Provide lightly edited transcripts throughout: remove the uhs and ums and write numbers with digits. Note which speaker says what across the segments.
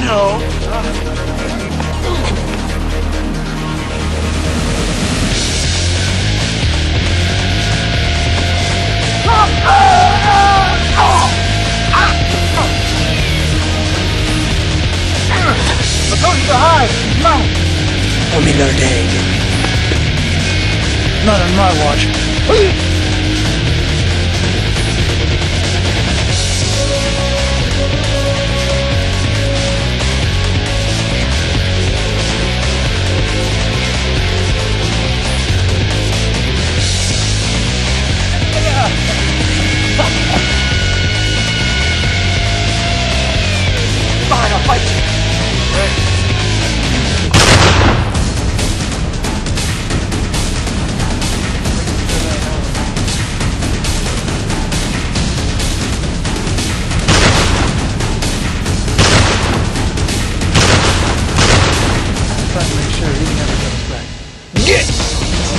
Speaker 1: No.
Speaker 2: I told you to hide. No.
Speaker 1: Only another day.
Speaker 2: Not on my watch.
Speaker 1: Fine, I'll fight you.
Speaker 2: Trying to make sure he never comes back.
Speaker 1: Get!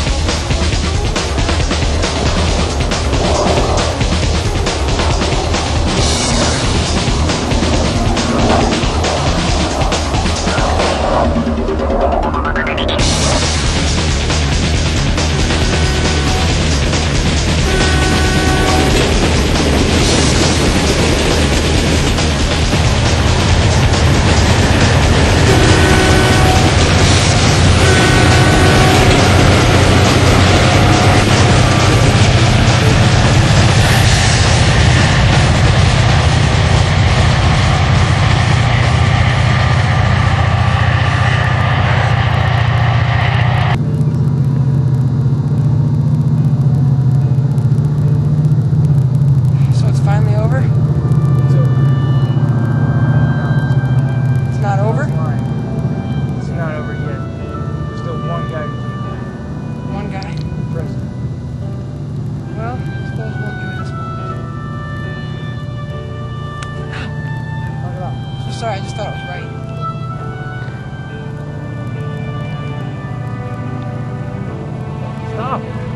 Speaker 3: Finally over?
Speaker 2: It's over.
Speaker 3: It's not over?
Speaker 2: It's not over yet. There's still one guy to keep.
Speaker 3: One guy?
Speaker 2: President.
Speaker 3: Well, I suppose we'll do this one.
Speaker 2: Knock it off.
Speaker 3: So sorry, I just thought it was right.
Speaker 2: Stop.